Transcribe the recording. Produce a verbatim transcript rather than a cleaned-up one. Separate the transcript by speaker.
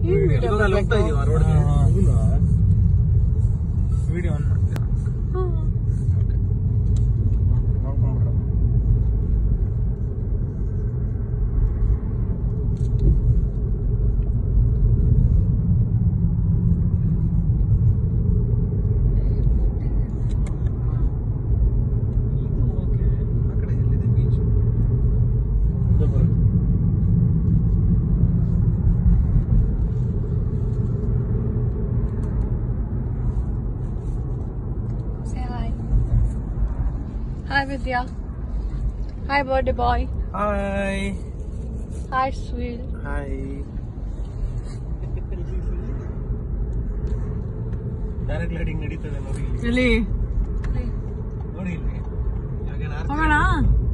Speaker 1: Video on ಮಾಡ್ತೀರಾ?
Speaker 2: Hi Vidya. Hi birthday boy.
Speaker 1: Hi.
Speaker 2: Hi Sweet.
Speaker 1: Hi. Paragliding ನಡೀತದೆ ನೋಡಿ ಇಲ್ಲಿ.
Speaker 2: Really?
Speaker 1: ನೋಡಿ ಇಲ್ಲಿ.
Speaker 2: ಹೋಗೋಣ?